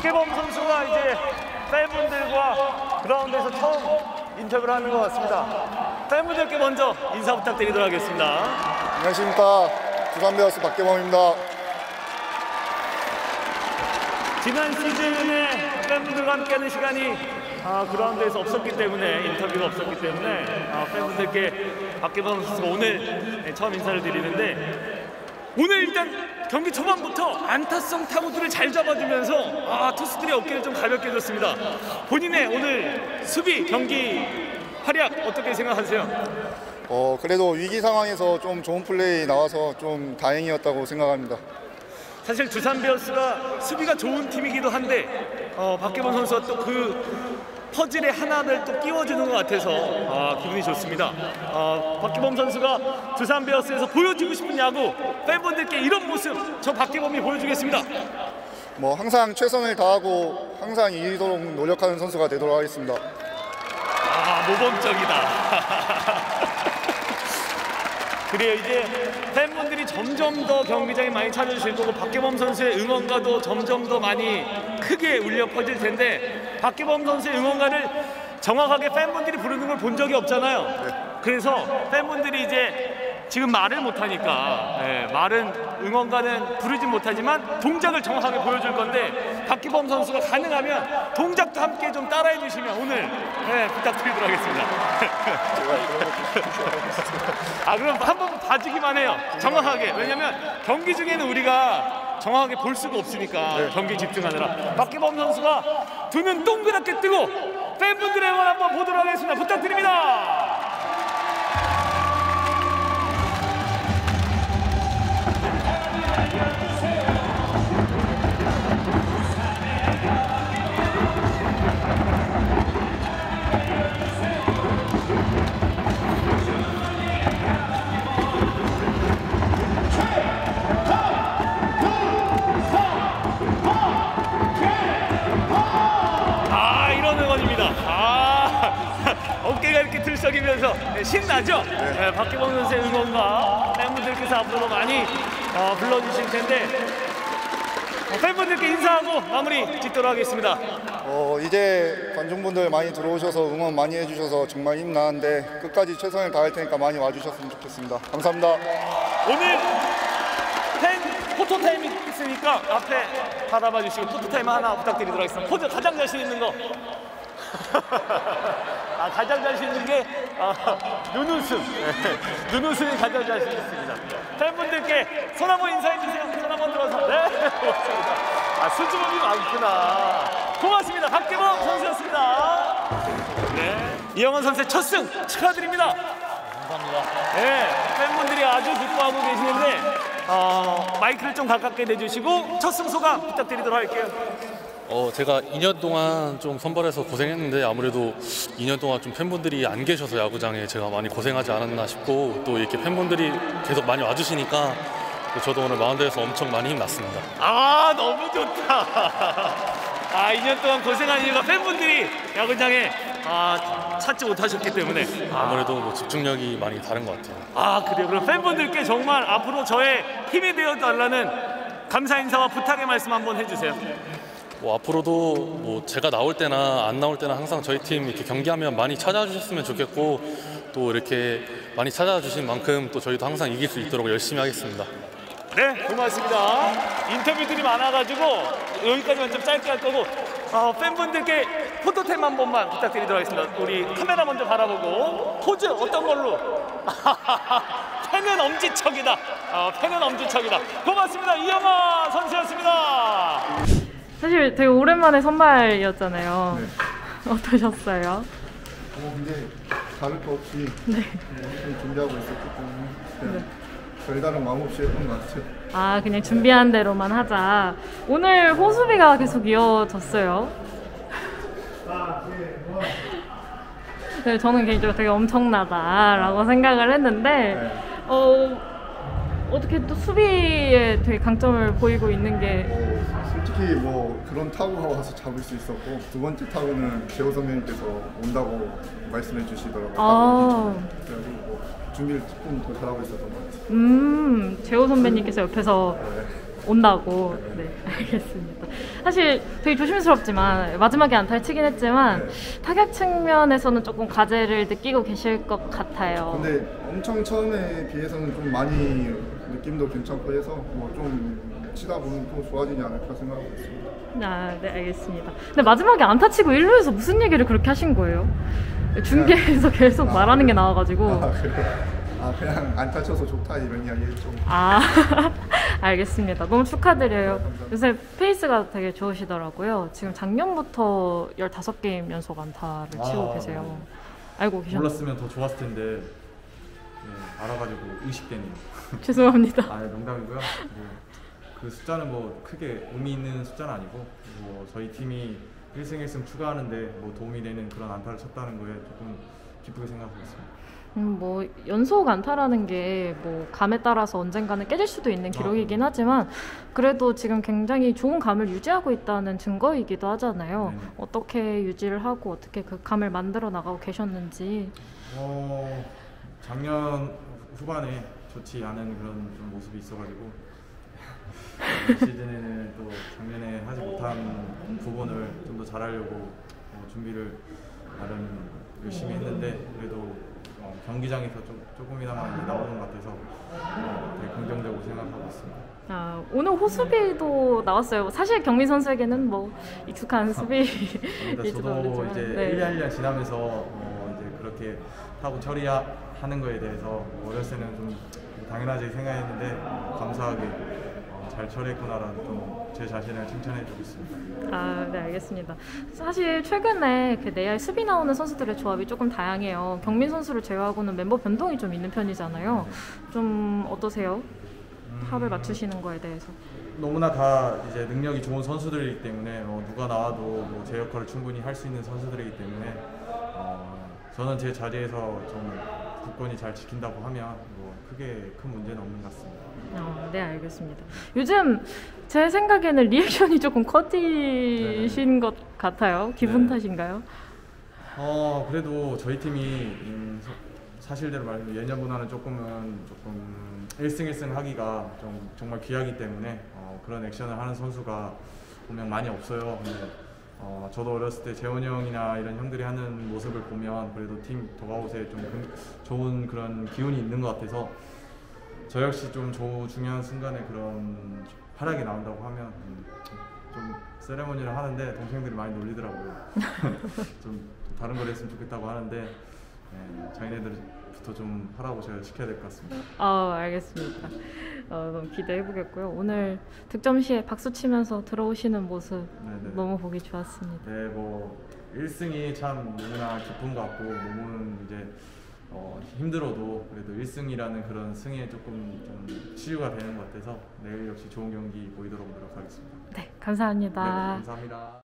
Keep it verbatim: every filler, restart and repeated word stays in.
박계범 선수가 이제 팬분들과 그라운드에서 처음 인터뷰를 하는 것 같습니다. 팬분들께 먼저 인사 부탁드리도록 하겠습니다. 안녕하십니까. 두산 베어스 박계범입니다. 지난 시즌에 팬분들과 함께하는 시간이 아, 그라운드에서 없었기 때문에 인터뷰가 없었기 때문에 아, 팬분들께 박계범 선수가 오늘 네, 처음 인사를 드리는데 오늘 일단 경기 초반부터 안타성 타구들을 잘 잡아주면서 아, 투수들의 어깨를 좀 가볍게 해줬습니다. 본인의 오늘 수비 경기 활약 어떻게 생각하세요? 어 그래도 위기 상황에서 좀 좋은 플레이 나와서 좀 다행이었다고 생각합니다. 사실 두산 베어스가 수비가 좋은 팀이기도 한데 어, 박계범 선수가 또 그 퍼즐의 하나를 또 끼워주는 것 같아서 아, 기분이 좋습니다. 어, 박계범 선수가 두산 베어스에서 보여주고 싶은 야구 팬분들께 이런 모습 저 박계범이 보여주겠습니다. 뭐 항상 최선을 다하고 항상 이기도록 노력하는 선수가 되도록 하겠습니다. 아, 모범적이다. 그래요. 이제 팬분들이 점점 더 경기장에 많이 찾아주실 거고 박계범 선수의 응원가도 점점 더 많이 크게 울려 퍼질 텐데 박계범 선수의 응원가를 정확하게 팬분들이 부르는 걸 본 적이 없잖아요. 네. 그래서 팬분들이 이제 지금 말을 못하니까 네, 말은 응원가는 부르진 못하지만 동작을 정확하게 보여줄 건데 박계범 선수가 가능하면 동작도 함께 좀 따라해 주시면 오늘 네, 부탁드리도록 하겠습니다. 아 그럼 한번 봐주기만 해요. 정확하게. 왜냐면 경기 중에는 우리가 정확하게 볼 수가 없으니까 네. 경기 집중하느라. 박계범 선수가 두 눈 동그랗게 뜨고 팬분들의 응원 한번 보도록 하겠습니다. 부탁드립니다. 어깨가 이렇게 들썩이면서 신나죠? 네. 네, 박계범 선수의 응원가 팬분들께서 앞으로도 많이 어, 불러주실 텐데 어, 팬분들께 인사하고 마무리 짓도록 하겠습니다. 어 이제 관중분들 많이 들어오셔서 응원 많이 해주셔서 정말 힘나는데 끝까지 최선을 다할 테니까 많이 와주셨으면 좋겠습니다. 감사합니다. 오늘 팬 포토타임이 있으니까 앞에 받아봐 주시고 포토타임 하나 부탁드리도록 하겠습니다. 포즈 가장 자신 있는 거. 아, 가장 자신 있는 게 아, 눈웃음. 네. 눈웃음이 가장 자신 있습니다. 팬분들께 손 한번 인사해 주세요. 손 한번 들어서. 네, 고맙습니다. 아, 수줍음이 많구나. 고맙습니다. 박계범 선수였습니다. 네, 이영원 선수의 첫 승 축하드립니다. 감사합니다. 네, 팬분들이 아주 기뻐하고 계시는데 어, 마이크를 좀 가깝게 대주시고 첫 승 소감 부탁드리도록 할게요. 어, 제가 이 년 동안 좀 선발해서 고생했는데 아무래도 이 년 동안 좀 팬분들이 안 계셔서 야구장에 제가 많이 고생하지 않았나 싶고 또 이렇게 팬분들이 계속 많이 와주시니까 저도 오늘 마운드에서 엄청 많이 힘났습니다. 아, 너무 좋다. 아, 이 년 동안 고생한 이유가 팬분들이 야구장에 아, 찾지 못하셨기 때문에 아무래도 뭐 집중력이 많이 다른 것 같아요. 아, 그래요. 그럼 팬분들께 정말 앞으로 저의 힘이 되어달라는 감사 인사와 부탁의 말씀 한번 해주세요. 뭐 앞으로도 뭐 제가 나올 때나 안 나올 때나 항상 저희 팀 이렇게 경기하면 많이 찾아주셨으면 좋겠고 또 이렇게 많이 찾아주신 만큼 또 저희도 항상 이길 수 있도록 열심히 하겠습니다. 네, 고맙습니다. 인터뷰들이 많아가지고 여기까지만 좀 짧게 할 거고 어, 팬분들께 포토타임 한 번만 부탁드리도록 하겠습니다. 우리 카메라 먼저 바라보고 포즈 어떤 걸로? 팬은 엄지척이다. 어, 팬은 엄지척이다. 고맙습니다. 이영화 선수였습니다. 사실 되게 오랜만에 선발이었잖아요. 네. 어떠셨어요? 어 근데 다를 거 없이 네. 열심히 준비하고 있었기 때문에 그냥 네. 별다른 마음 없이 했던 것 같아요. 아, 그냥 준비한 대로만 하자. 오늘 호수비가 계속 이어졌어요. 네, 저는 개인적으로 되게 엄청나다라고 생각을 했는데 네. 어, 어떻게 또 수비에 되게 강점을 보이고 있는 게 어, 솔직히 뭐 그런 타구가 와서 잡을 수 있었고 두 번째 타구는 재호 선배님께서 온다고 말씀해 주시더라고요. 아. 그래서 뭐 준비를 조금 더 잘하고 있었던 것 같아요. 음, 재호 선배님께서 옆에서 네. 온다고. 네, 알겠습니다. 사실 되게 조심스럽지만 마지막에 안타를 치긴 했지만 타격 측면에서는 조금 과제를 느끼고 계실 것 같아요. 근데 엄청 처음에 비해서는 좀 많이 느낌도 괜찮고 해서 뭐 좀 치다 보면 또 좋아지지 않을까 생각하고 있습니다. 아, 네, 알겠습니다. 근데 마지막에 안타 치고 일 루에서 무슨 얘기를 그렇게 하신 거예요? 중계에서 계속 아, 말하는 그래? 게 나와가지고. 아, 그래? 아 그냥 안 다쳐서 좋다 이런 이야기 했죠. 아, 알겠습니다. 너무 축하드려요. 요새 페이스가 되게 좋으시더라고요. 지금 작년부터 열다섯 게임 연속 안타를 치고 아, 계세요. 네. 알고 계셨나요? 몰랐으면 더 좋았을 텐데 네, 알아가지고 의식되네요. 죄송합니다. 아, 농담이고요. 뭐, 그 숫자는 뭐 크게 의미 있는 숫자는 아니고 뭐 저희 팀이 일 승 일 승 추가하는데 뭐 도움이 되는 그런 안타를 쳤다는 거에 조금 기쁘게 생각하고 있습니다. 음, 뭐 연속 안타라는 게 뭐 감에 따라서 언젠가는 깨질 수도 있는 기록이긴 하지만 그래도 지금 굉장히 좋은 감을 유지하고 있다는 증거이기도 하잖아요. 네네. 어떻게 유지를 하고 어떻게 그 감을 만들어 나가고 계셨는지. 어, 작년 후반에 좋지 않은 그런 좀 모습이 있어가지고 이 시즌에는 또 작년에 하지 못한 부분을 좀 더 잘하려고 어, 준비를 나름 열심히 했는데 그래도 어, 경기장에서 좀, 조금이나마 이제 나오는 것 같아서 어, 되게 긍정적으로 생각하고 있습니다. 아, 오늘 호수비도 나왔어요. 사실 경민 선수에게는 뭐 익숙한 수비. 일단 저도 이제 일 년 일 년 지나면서 어, 이제 그렇게 타고 처리하는 거에 대해서 어렸을 때는 좀 당연하게 생각했는데 어, 감사하게 어, 잘 처리했구나라는 좀 제 자신을 칭찬해주고 있습니다. 아, 네, 알겠습니다. 사실 최근에 그 내야에 수비 나오는 선수들의 조합이 조금 다양해요. 경민 선수를 제외하고는 멤버 변동이 좀 있는 편이잖아요. 좀 어떠세요? 합을 맞추시는 거에 대해서. 너무나 다 이제 능력이 좋은 선수들이기 때문에 어, 누가 나와도 뭐 제 역할을 충분히 할 수 있는 선수들이기 때문에 어, 저는 제 자리에서 좀 굳건히 잘 지킨다고 하면 뭐 크게 큰 문제는 없는 것 같습니다. 어, 네, 알겠습니다. 요즘 제 생각에는 리액션이 조금 커지신 것 같아요. 기분 네. 탓인가요? 어 그래도 저희 팀이 음, 서- 사실대로 말하면 예년보다는 조금은 조금 일 승 일 승 하기가 좀 정말 귀하기 때문에 어, 그런 액션을 하는 선수가 보면 많이 없어요. 근데 어, 저도 어렸을 때 재원이 형이나 이런 형들이 하는 모습을 보면 그래도 팀 더가웃에 좀 금- 좋은 그런 기운이 있는 것 같아서 저 역시 좀 조, 중요한 순간에 그런 활약이 나온다고 하면 음, 좀 세레머니를 하는데 동생들이 많이 놀리더라고요. 좀 다른 걸 했으면 좋겠다고 하는데 예, 자기네들부터 좀 하라고 제가 시켜야 될 것 같습니다. 아, 알겠습니다. 어, 너무 기대해 보겠고요. 오늘 득점 시에 박수 치면서 들어오시는 모습 네네. 너무 보기 좋았습니다. 네, 뭐 일 승이 참 너무나 기쁜 것 같고 몸은 이제 어, 힘들어도 그래도 일 승이라는 그런 승에 조금 좀 치유가 되는 것 같아서 내일 역시 좋은 경기 보이도록 노력하겠습니다. 네, 감사합니다. 네, 감사합니다.